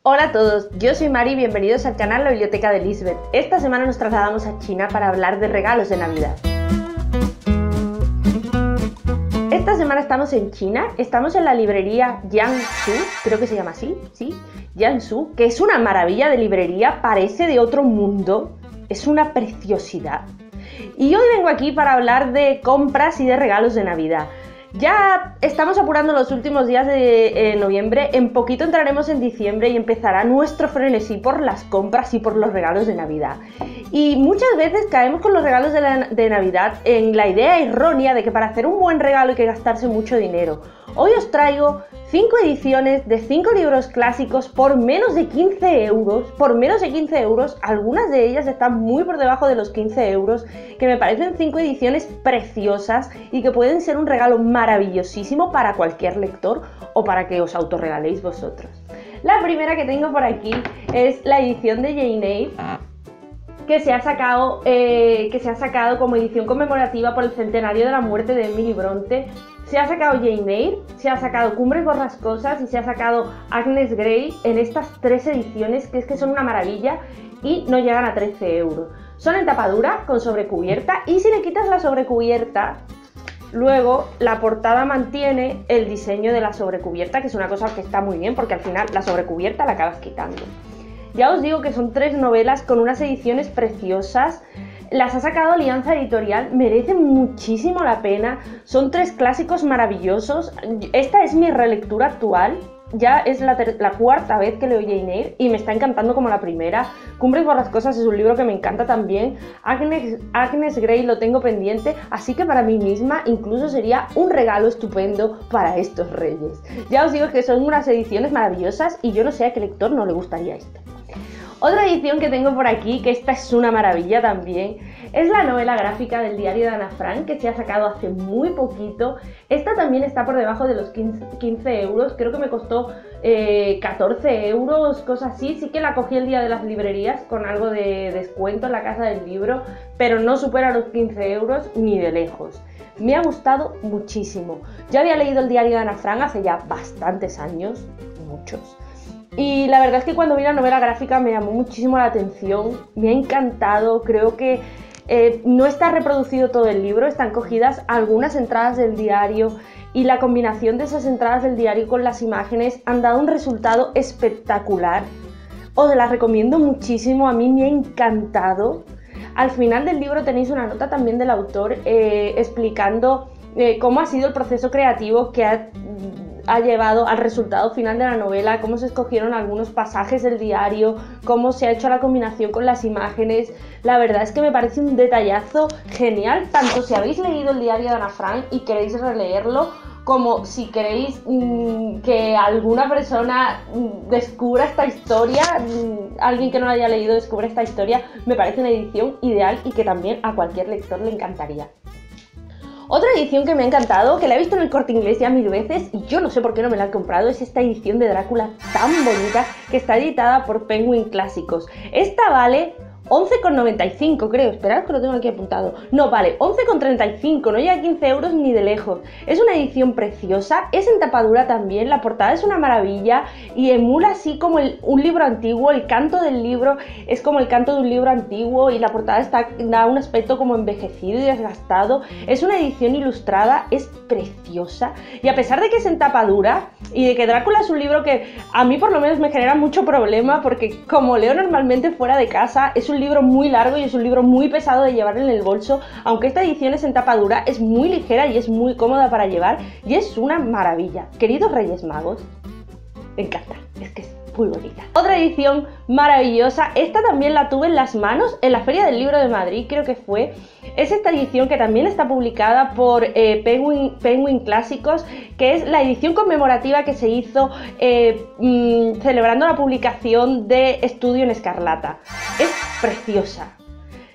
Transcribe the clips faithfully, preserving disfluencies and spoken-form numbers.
Hola a todos, yo soy Mari y bienvenidos al canal La Biblioteca de Lisbeth. Esta semana nos trasladamos a China para hablar de regalos de Navidad. Esta semana estamos en China, estamos en la librería Jiangsu, creo que se llama así, ¿sí? Jiangsu, que es una maravilla de librería, parece de otro mundo, es una preciosidad. Y hoy vengo aquí para hablar de compras y de regalos de Navidad. Ya estamos apurando los últimos días de eh, noviembre, en poquito entraremos en diciembre y empezará nuestro frenesí por las compras y por los regalos de Navidad. Y muchas veces caemos con los regalos de, la, de Navidad en la idea errónea de que para hacer un buen regalo hay que gastarse mucho dinero. Hoy os traigo cinco ediciones de cinco libros clásicos por menos de quince euros, por menos de quince euros, algunas de ellas están muy por debajo de los quince euros, que me parecen cinco ediciones preciosas y que pueden ser un regalo maravillosísimo para cualquier lector o para que os autorregaléis vosotros. La primera que tengo por aquí es la edición de Jane Eyre, que se ha sacado, eh, que se ha sacado como edición conmemorativa por el centenario de la muerte de Emily Bronte. Se ha sacado Jane Eyre, se ha sacado Cumbres Borrascosas y se ha sacado Agnes Grey en estas tres ediciones, que es que son una maravilla y no llegan a trece euros. Son en tapadura, con sobrecubierta, y si le quitas la sobrecubierta, luego la portada mantiene el diseño de la sobrecubierta, que es una cosa que está muy bien porque al final la sobrecubierta la acabas quitando. Ya os digo que son tres novelas con unas ediciones preciosas. Las ha sacado Alianza Editorial, merecen muchísimo la pena, son tres clásicos maravillosos. Esta es mi relectura actual, ya es la, la cuarta vez que leo Jane Eyre y me está encantando como la primera. Cumbres Borrascosas es un libro que me encanta también. Agnes, Agnes Grey lo tengo pendiente, así que para mí misma incluso sería un regalo estupendo para estos reyes. Ya os digo que son unas ediciones maravillosas y yo no sé a qué lector no le gustaría esto. Otra edición que tengo por aquí, que esta es una maravilla también, es la novela gráfica del diario de Ana Frank, que se ha sacado hace muy poquito. Esta también está por debajo de los quince euros, creo que me costó eh, catorce euros, cosas así. Sí que la cogí el día de las librerías con algo de descuento en la casa del libro, pero no supera los quince euros ni de lejos. Me ha gustado muchísimo. Yo había leído el diario de Ana Frank hace ya bastantes años, muchos. Y la verdad es que cuando vi la novela gráfica me llamó muchísimo la atención, me ha encantado, creo que eh, no está reproducido todo el libro, están cogidas algunas entradas del diario y la combinación de esas entradas del diario con las imágenes han dado un resultado espectacular. Os la recomiendo muchísimo, a mí me ha encantado. Al final del libro tenéis una nota también del autor eh, explicando eh, cómo ha sido el proceso creativo que ha... ha llevado al resultado final de la novela, cómo se escogieron algunos pasajes del diario, cómo se ha hecho la combinación con las imágenes. La verdad es que me parece un detallazo genial, tanto si habéis leído el diario de Ana Frank y queréis releerlo, como si queréis mmm, que alguna persona mmm, descubra esta historia, mmm, alguien que no la haya leído descubra esta historia. Me parece una edición ideal y que también a cualquier lector le encantaría. Otra edición que me ha encantado, que la he visto en el Corte Inglés ya mil veces y yo no sé por qué no me la he comprado, es esta edición de Drácula tan bonita que está editada por Penguin Clásicos. Esta vale once con noventa y cinco, creo, esperad que lo tengo aquí apuntado. No, vale, once con treinta y cinco, no llega a quince euros ni de lejos. Es una edición preciosa, es en tapadura también, la portada es una maravilla y emula así como el, un libro antiguo, el canto del libro es como el canto de un libro antiguo y la portada está, da un aspecto como envejecido y desgastado. Es una edición ilustrada, es preciosa y a pesar de que es en tapadura y de que Drácula es un libro que a mí por lo menos me genera mucho problema porque como leo normalmente fuera de casa, es un libro muy largo y es un libro muy pesado de llevar en el bolso, aunque esta edición es en tapadura, es muy ligera y es muy cómoda para llevar y es una maravilla. Queridos Reyes Magos, me encanta, es que es muy bonita. Otra edición maravillosa, esta también la tuve en las manos en la Feria del Libro de Madrid, creo que fue. Es esta edición que también está publicada por eh, Penguin, Penguin Clásicos, que es la edición conmemorativa que se hizo eh, mmm, celebrando la publicación de Estudio en Escarlata. Es preciosa.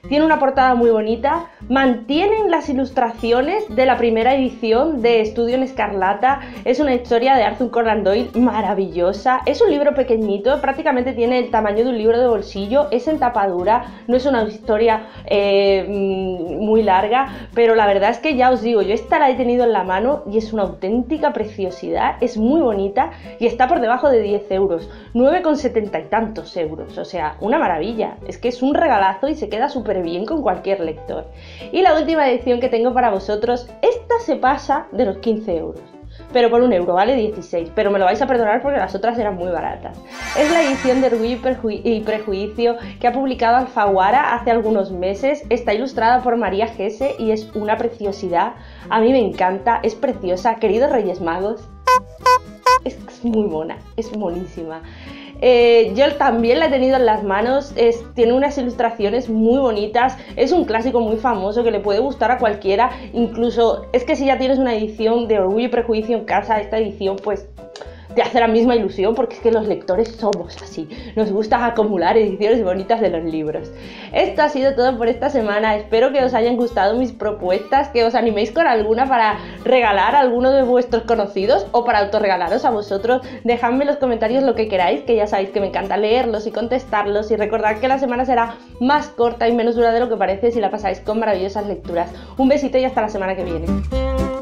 tiene una portada muy bonita, mantienen las ilustraciones de la primera edición de Estudio en Escarlata, es una historia de Arthur Conan Doyle maravillosa, es un libro pequeñito, prácticamente tiene el tamaño de un libro de bolsillo, es en tapadura, no es una historia eh, muy larga, pero la verdad es que ya os digo, yo esta la he tenido en la mano y es una auténtica preciosidad, es muy bonita y está por debajo de diez euros, nueve con setenta y tantos euros, o sea, una maravilla, es que es un regalazo y se queda súper bien con cualquier lector. Y la última edición que tengo para vosotros, esta se pasa de los quince euros, pero por un euro, vale dieciséis, pero me lo vais a perdonar porque las otras eran muy baratas. Es la edición de Orgullo y, Perju y Prejuicio que ha publicado Alfaguara hace algunos meses, está ilustrada por María Gese y es una preciosidad, a mí me encanta, es preciosa, queridos Reyes Magos, es muy mona, es monísima. Eh, yo también la he tenido en las manos, es, tiene unas ilustraciones muy bonitas, es un clásico muy famoso que le puede gustar a cualquiera, incluso es que si ya tienes una edición de Orgullo y Prejuicio en casa, esta edición pues te hace la misma ilusión porque es que los lectores somos así, nos gusta acumular ediciones bonitas de los libros. Esto ha sido todo por esta semana, espero que os hayan gustado mis propuestas, que os animéis con alguna para regalar a alguno de vuestros conocidos o para autorregalaros a vosotros. Dejadme en los comentarios lo que queráis, que ya sabéis que me encanta leerlos y contestarlos, y recordad que la semana será más corta y menos dura de lo que parece si la pasáis con maravillosas lecturas. Un besito y hasta la semana que viene.